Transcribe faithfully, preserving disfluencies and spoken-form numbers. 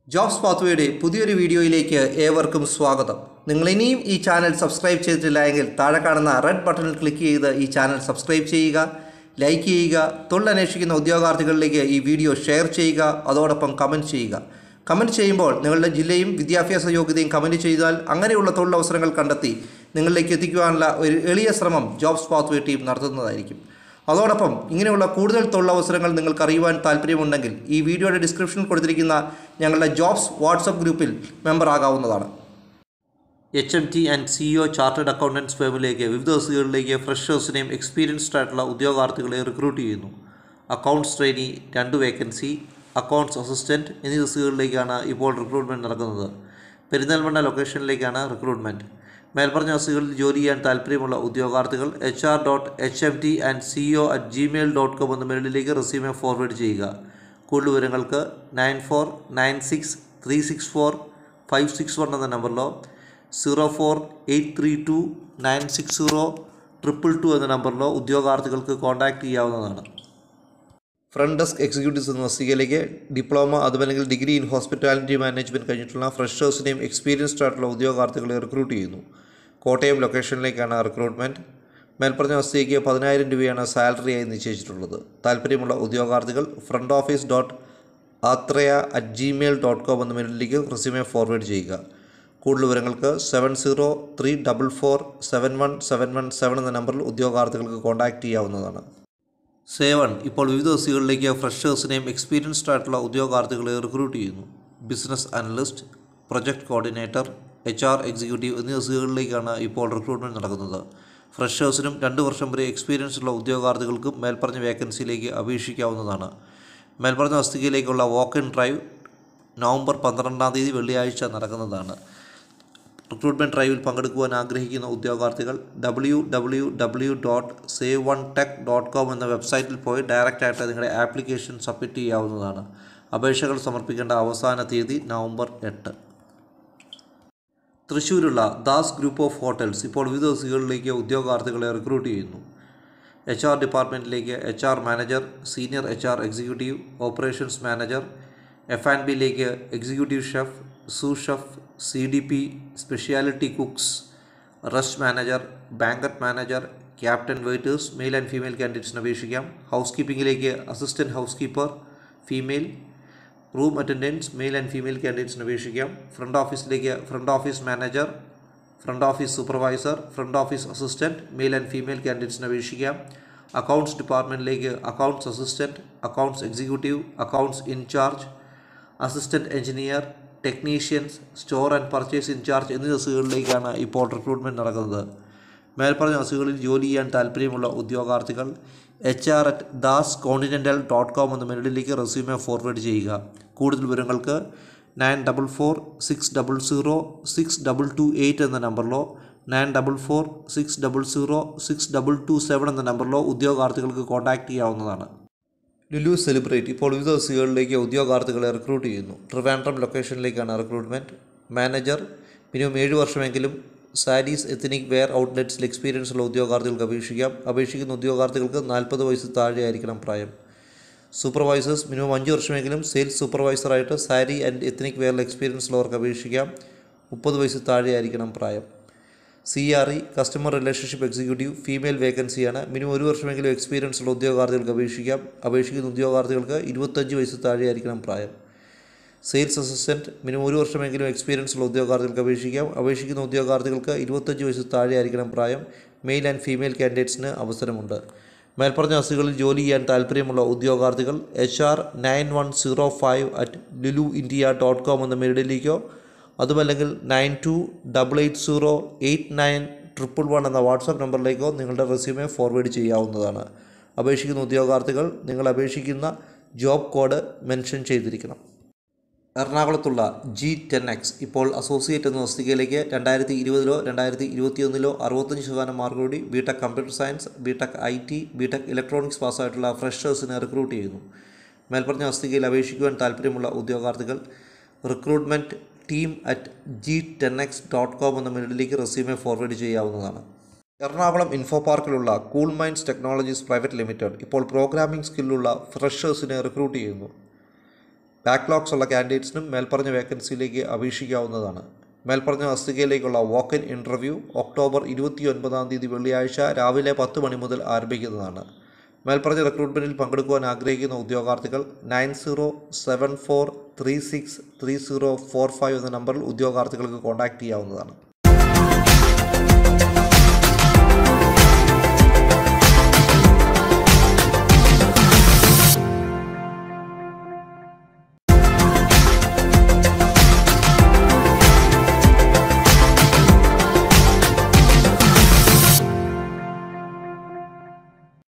Jobs പാത്വേയുടെ പുതിയൊരു വീഡിയോയിലേക്ക് ഏവർക്കും സ്വാഗതം. നിങ്ങൾ ഇനിയും ഈ ചാനൽ സബ്സ്ക്രൈബ് ചെയ്തിട്ടില്ല എങ്കിൽ താഴെ കാണുന്ന റെഡ് ബട്ടണിൽ ക്ലിക്ക് ചെയ്ത് ഈ ചാനൽ സബ്സ്ക്രൈബ് ചെയ്യുക, ലൈക്ക് ചെയ്യുക, തൊഴിലന്വേഷിക്കുന്ന ഉദ്യോഗാർത്ഥികളിലേക്ക് ഈ വീഡിയോ ഷെയർ ചെയ്യുക, അതോടൊപ്പം കമൻറ്റ് ചെയ്യുക. കമൻറ്റ് ചെയ്യുമ്പോൾ നിങ്ങളുടെ ജില്ലയും വിദ്യാഭ്യാസ യോഗ്യതയും കമൻറ്റ് ചെയ്താൽ അങ്ങനെയുള്ള തൊഴിലവസരങ്ങൾ കണ്ടെത്തി നിങ്ങളിലേക്ക് എത്തിക്കുവാനുള്ള ഒരു എളിയ ശ്രമം ജോബ്സ് പാത്വേ ടീം നടത്തുന്നതായിരിക്കും. അതോടൊപ്പം ഇങ്ങനെയുള്ള കൂടുതൽ തൊഴിലവസരങ്ങൾ നിങ്ങൾക്ക് അറിയുവാൻ താല്പര്യമുണ്ടെങ്കിൽ ഈ വീഡിയോയുടെ ഡിസ്ക്രിപ്ഷനിൽ കൊടുത്തിരിക്കുന്ന ഞങ്ങളുടെ ജോബ്സ് വാട്സപ്പ് ഗ്രൂപ്പിൽ മെമ്പർ ആകാവുന്നതാണ്. H M T and C E O chartered accountants ഫേമിലേക്ക് വിവിധ തസ്തികകളിലേക്ക് ഫ്രഷേഴ്സിനെയും എക്സ്പീരിയൻസ്ഡ് ആയിട്ടുള്ള ഉദ്യോഗാർത്ഥികളെ റിക്രൂട്ട് ചെയ്യുന്നു. അക്കൗണ്ട്സ് ട്രെയിനി രണ്ട് വേക്കൻസി, അക്കൗണ്ട്സ് അസിസ്റ്റൻറ്റ് എന്നീ തസ്തികകളിലേക്കാണ് ഇപ്പോൾ റിക്രൂട്ട്മെൻറ്റ് നടക്കുന്നത്. പെരിന്തൽമണ്ണ ലൊക്കേഷനിലേക്കാണ് റിക്രൂട്ട്മെൻറ്റ്. മേൽപ്പറഞ്ഞ തസ്തികകളിൽ ജോലി ചെയ്യാൻ താല്പര്യമുള്ള ഉദ്യോഗാർത്ഥികൾ H R dot H M T and C O at Gmail dot com എന്ന മെയിലിലേക്ക് റെസ്യൂമെ ഫോർവേഡ് ചെയ്യുക. കൂടുതൽ വിവരങ്ങൾക്ക് nine four nine six three six four five six one എന്ന നമ്പറിലോ zero four eight three two nine six zero triple two എന്ന നമ്പറിലോ ഉദ്യോഗാർത്ഥികൾക്ക് കോൺടാക്റ്റ് ചെയ്യാവുന്നതാണ്. ഫ്രണ്ട് ഡെസ്ക് എക്സിക്യൂട്ടീവ്സ് എന്ന തസ്തികയിലേക്ക് ഡിപ്ലോമ അതുമല്ലെങ്കിൽ ഡിഗ്രി ഇൻ ഹോസ്പിറ്റാലിറ്റി മാനേജ്മെൻറ്റ് കഴിഞ്ഞിട്ടുള്ള ഫ്രഷേഴ്സിനെയും എക്സ്പീരിയൻസ്ഡ് ആയിട്ടുള്ള ഉദ്യോഗാർത്ഥികളെ റിക്രൂട്ട് ചെയ്യുന്നു. കോട്ടയം ലൊക്കേഷനിലേക്കാണ് റിക്രൂട്ട്മെൻറ്റ്. മേൽപ്പറഞ്ഞ തസ്തികയ്ക്ക് പതിനായിരം രൂപയാണ് സാലറിയായി നിശ്ചയിച്ചിട്ടുള്ളത്. താല്പര്യമുള്ള ഉദ്യോഗാർത്ഥികൾ front office dot Athreya at Gmail dot com എന്ന മെയിലിലേക്ക് റെസ്യൂമെ ഫോർവേഡ് ചെയ്യുക. കൂടുതൽ വിവരങ്ങൾക്ക് seven zero three double four seven one seven one seven എന്ന നമ്പറിൽ ഉദ്യോഗാർത്ഥികൾക്ക് കോൺടാക്റ്റ് ചെയ്യാവുന്നതാണ്. സേവൺ ഇപ്പോൾ വിവിധ തസ്തികകളിലേക്ക് ഫ്രഷേഴ്സിനെയും എക്സ്പീരിയൻസ്ഡ് ആയിട്ടുള്ള ഉദ്യോഗാർത്ഥികളെ റിക്രൂട്ട് ചെയ്യുന്നു. Business analyst, project coordinator, H R executive എന്നീ തസ്തികകളിലേക്കാണ് ഇപ്പോൾ റിക്രൂട്ട്മെൻറ്റ് നടക്കുന്നത്. ഫ്രഷേഴ്സിനും രണ്ട് വർഷം വരെ എക്സ്പീരിയൻസ് ഉള്ള ഉദ്യോഗാർത്ഥികൾക്കും മേൽപ്പറഞ്ഞ വേക്കൻസിയിലേക്ക് അപേക്ഷിക്കാവുന്നതാണ്. മേൽപ്പറഞ്ഞ തസ്തികയിലേക്കുള്ള വാക്ക് ഇൻ ഡ്രൈവ് നവംബർ പന്ത്രണ്ടാം തീയതി വെള്ളിയാഴ്ച നടക്കുന്നതാണ്. റിക്രൂട്ട്മെൻറ്റ് ഡ്രൈവിൽ പങ്കെടുക്കുവാൻ ആഗ്രഹിക്കുന്ന ഉദ്യോഗാർത്ഥികൾ W W W dot save one tech dot com എന്ന വെബ്സൈറ്റിൽ പോയി ഡയറക്റ്റായിട്ട് നിങ്ങളുടെ ആപ്ലിക്കേഷൻ സബ്മിറ്റ് ചെയ്യാവുന്നതാണ്. അപേക്ഷകൾ സമർപ്പിക്കേണ്ട അവസാന തീയതി നവംബർ എട്ട്. തൃശ്ശൂരുള്ള ദാസ് ഗ്രൂപ്പ് ഓഫ് ഹോട്ടൽസ് ഇപ്പോൾ വിവിധ തസ്തികകളിലേക്ക് ഉദ്യോഗാർത്ഥികളെ റിക്രൂട്ട് ചെയ്യുന്നു. എച്ച് ആർ ഡിപ്പാർട്ട്മെൻറ്റിലേക്ക് H R manager, senior H R executive, operations manager, F and ബിയിലേക്ക് executive chef, sous chef, C D P, specialty cooks, rest manager, banquet manager, captain waiters male and female കാൻഡിഡേറ്റ്സിന് അപേക്ഷിക്കാം. House കീപ്പിങ്ങിലേക്ക് assistant house keeper female, room attendants male and female കാൻഡിഡേറ്റ്സിന് അപേക്ഷിക്കാം. Front ഓഫീസിലേക്ക് front office manager, front office supervisor, front office assistant male and female കാൻഡിഡേറ്റ്സിന് അപേക്ഷിക്കാം. Accounts ഡിപ്പാർട്ട്മെൻറ്റിലേക്ക് accounts assistant, accounts executive, accounts in charge, assistant engineer, technicians, store and purchase in charge എന്നീ തസ്തികകളിലേക്കാണ് ഇപ്പോൾ recruitment നടക്കുന്നത്. മേൽപ്പറഞ്ഞ തസ്തികകളിൽ ജോലി ചെയ്യാൻ താല്പര്യമുള്ള ഉദ്യോഗാർത്ഥികൾ H R at Das continental dot com എന്ന മെയിലിലേക്ക് റെസ്യൂമെ ഫോർവേഡ് ചെയ്യുക. കൂടുതൽ വിവരങ്ങൾക്ക് nine double four six double zero six double two eight എന്ന നമ്പറിലോ nine double four six double zero six double two seven എന്ന നമ്പറിലോ ഉദ്യോഗാർത്ഥികൾക്ക് കോൺടാക്റ്റ് ചെയ്യാവുന്നതാണ്. ലുലു സെലിബ്രേറ്റ് ഇപ്പോൾ വിവിധ തസ്തികകളിലേക്ക് ഉദ്യോഗാർത്ഥികളെ റിക്രൂട്ട് ചെയ്യുന്നു. ട്രിവാൻഡ്രം ലൊക്കേഷനിലേക്കാണ് റിക്രൂട്ട്മെൻറ്റ്. മാനേജർ, മിനിമം ഏഴ് വർഷമെങ്കിലും സാരീസ് എത്നിക് വെയർ ഔട്ട്ലെറ്റ്സിൽ എക്സ്പീരിയൻസ് ഉള്ള ഉദ്യോഗാർത്ഥികൾക്ക് അപേക്ഷിക്കാം. അപേക്ഷിക്കുന്ന ഉദ്യോഗാർത്ഥികൾക്ക് നാൽപ്പത് വയസ്സ് താഴെയായിരിക്കണം പ്രായം. സൂപ്പർവൈസേഴ്സ്, മിനിമം അഞ്ച് വർഷമെങ്കിലും സെയിൽസ് സൂപ്പർവൈസറായിട്ട് സാരി ആൻഡ് എത്നിക് വെയറിൽ എക്സ്പീരിയൻസ് ഉള്ളവർക്ക് അപേക്ഷിക്കാം. മുപ്പത് വയസ്സ് താഴെയായിരിക്കണം പ്രായം. C R E customer relationship executive female വേക്കൻസിയാണ്. മിനിമം ഒരു വർഷമെങ്കിലും എക്സ്പീരിയൻസ് ഉള്ള ഉദ്യോഗാർത്ഥികൾക്ക് അപേക്ഷിക്കാം. അപേക്ഷിക്കുന്ന ഉദ്യോഗാർത്ഥികൾക്ക് ഇരുപത്തഞ്ച് വയസ്സ് താഴെയായിരിക്കണം പ്രായം. സെയിൽസ് അസിസ്റ്റൻറ്റ്, മിനിമം ഒരു വർഷമെങ്കിലും എക്സ്പീരിയൻസ് ഉള്ള ഉദ്യോഗാർത്ഥികൾക്ക് അപേക്ഷിക്കാം. അപേക്ഷിക്കുന്ന ഉദ്യോഗാർത്ഥികൾക്ക് ഇരുപത്തഞ്ച് വയസ്സ് താഴെയായിരിക്കണം പ്രായം. മെയിൽ ആൻഡ് ഫീമെയിൽ കാൻഡിഡേറ്റ്സിന് അവസരമുണ്ട്. മേൽപ്പറഞ്ഞ തസ്തികകളിൽ ജോലി ചെയ്യാൻ താല്പര്യമുള്ള ഉദ്യോഗാർത്ഥികൾ H R nine one zero five at Lulu India dot com എന്ന മെയിലിലേക്കോ അതുമല്ലെങ്കിൽ nine two double eight zero eight nine triple one എന്ന വാട്സാപ്പ് നമ്പറിലേക്കോ നിങ്ങളുടെ റെസ്യൂമെ ഫോർവേഡ് ചെയ്യാവുന്നതാണ്. അപേക്ഷിക്കുന്ന ഉദ്യോഗാർത്ഥികൾ നിങ്ങൾ അപേക്ഷിക്കുന്ന ജോബ് കോഡ് മെൻഷൻ ചെയ്തിരിക്കണം. എറണാകുളത്തുള്ള ജി ടെൻ എക്സ് ഇപ്പോൾ അസോസിയേറ്റ് എന്ന തസ്തികയിലേക്ക് രണ്ടായിരത്തി ഇരുപതിലോ രണ്ടായിരത്തി ഇരുപത്തിയൊന്നിലോ അറുപത്തഞ്ച് ശതമാനം മാർക്കോടി B tech computer science, B tech I T, B tech electronics പാസ്സായിട്ടുള്ള ഫ്രഷേഴ്സിനെ റിക്രൂട്ട് ചെയ്യുന്നു. മേൽപ്പറഞ്ഞ തസ്തികയിൽ അപേക്ഷിക്കുവാൻ താല്പര്യമുള്ള ഉദ്യോഗാർത്ഥികൾ recruitment team at G ten X dot com എന്ന മെയിലിലേക്ക് റെസ്യൂമെ ഫോർവേഡ് ചെയ്യാവുന്നതാണ്. എറണാകുളം ഇൻഫോ പാർക്കിലുള്ള cool minds technologies private limited ഇപ്പോൾ പ്രോഗ്രാമിംഗ് സ്കില്ലുള്ള ഫ്രഷേഴ്സിനെ റിക്രൂട്ട് ചെയ്യുന്നു. ബാക്ക്ലോഗ്സ് ഉള്ള കാൻഡിഡേറ്റ്സിനും മേൽപ്പറഞ്ഞ വേക്കൻസിയിലേക്ക് അപേക്ഷിക്കാവുന്നതാണ്. മേൽപ്പറഞ്ഞ തസ്തികയിലേക്കുള്ള വാക്ക് ഇൻ ഇൻ്റർവ്യൂ ഒക്ടോബർ ഇരുപത്തി ഒൻപതാം തീയതി വെള്ളിയാഴ്ച രാവിലെ പത്ത് മണി മുതൽ ആരംഭിക്കുന്നതാണ്. മേൽപ്പറഞ്ഞ റിക്രൂട്ട്മെൻറ്റിൽ പങ്കെടുക്കുവാൻ ആഗ്രഹിക്കുന്ന ഉദ്യോഗാർത്ഥികൾ nine zero seven four three six three zero four five എന്ന നമ്പറിൽ ഉദ്യോഗാർത്ഥികൾക്ക് കോൺടാക്റ്റ് ചെയ്യാവുന്നതാണ്.